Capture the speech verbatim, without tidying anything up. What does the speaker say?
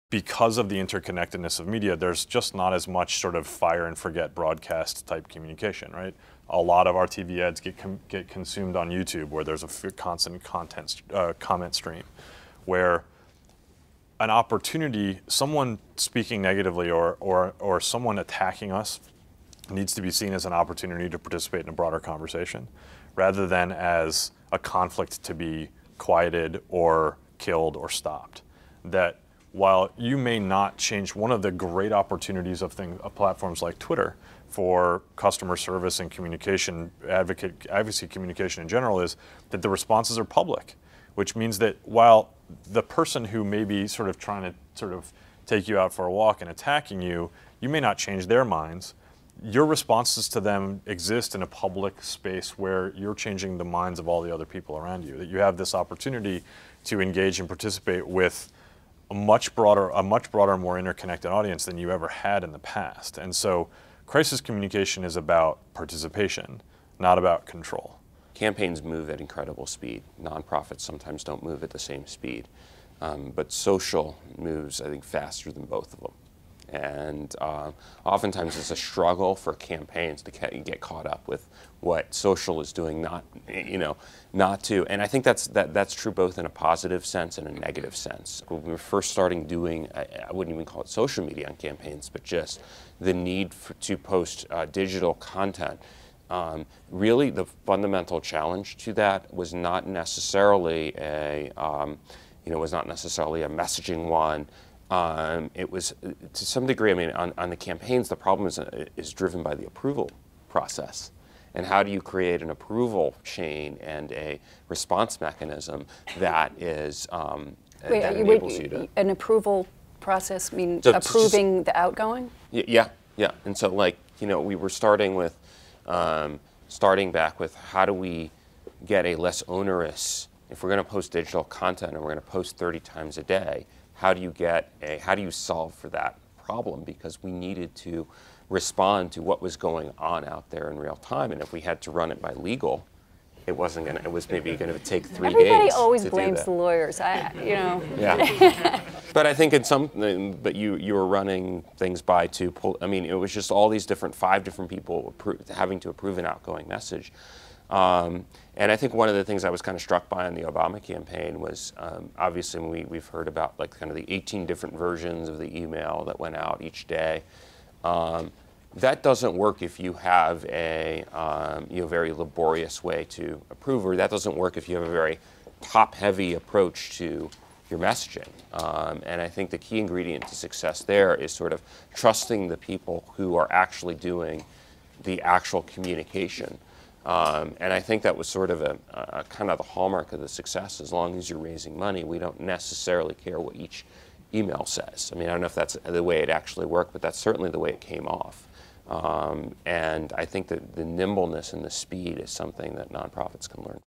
because of the interconnectedness of media, there's just not as much sort of fire and forget broadcast type communication, right? A lot of our T V ads get com get consumed on YouTube, where there's a f constant content uh, comment stream, where an opportunity, someone speaking negatively or, or, or someone attacking us needs to be seen as an opportunity to participate in a broader conversation, rather than as a conflict to be quieted or killed or stopped. That while you may not change, one of the great opportunities of, things, of platforms like Twitter for customer service and communication, advocate, advocacy communication in general, is that the responses are public, which means that while the person who may be sort of trying to sort of take you out for a walk and attacking you, you may not change their minds. Your responses to them exist in a public space where you're changing the minds of all the other people around you. That you have this opportunity to engage and participate with a much broader, a much broader, more interconnected audience than you ever had in the past. And so crisis communication is about participation, not about control. Campaigns move at incredible speed. Nonprofits sometimes don't move at the same speed. Um, but social moves, I think, faster than both of them. And uh, oftentimes it's a struggle for campaigns to get caught up with what social is doing, not, you know, not to. And I think that's, that, that's true both in a positive sense and a negative sense. When we were first starting doing, I, I wouldn't even call it social media on campaigns, but just the need for, to post uh, digital content. Um, really, the fundamental challenge to that was not necessarily a, um, you know, was not necessarily a messaging one. Um, it was, to some degree, I mean, on, on the campaigns, the problem is, is driven by the approval process. And how do you create an approval chain and a response mechanism that is, um, wait, that you, enables wait, you to... An approval process means so, approving just, the outgoing? Yeah, yeah. And so, like, you know, we were starting with, um, starting back with how do we get a less onerous, if we're going to post digital content and we're going to post thirty times a day, how do you get a, how do you solve for that problem? Because we needed to respond to what was going on out there in real time, and if we had to run it by legal, it wasn't going to, it was maybe going to take three Everybody days. Everybody always to blames do that. the lawyers, I, you know. Yeah. But I think in some, but you, you were running things by to pull, I mean, it was just all these different, five different people appro- having to approve an outgoing message. Um, and I think one of the things I was kind of struck by in the Obama campaign was, um, obviously we, we've heard about like kind of the eighteen different versions of the email that went out each day. Um, that doesn't work if you have a um, you know, very laborious way to approve, or that doesn't work if you have a very top-heavy approach to your messaging. Um, and I think the key ingredient to success there is sort of trusting the people who are actually doing the actual communication. Um, and I think that was sort of a, a kind of the hallmark of the success. As long as you're raising money, we don't necessarily care what each email says. I mean, I don't know if that's the way it actually worked, but that's certainly the way it came off. Um, and I think that the nimbleness and the speed is something that nonprofits can learn.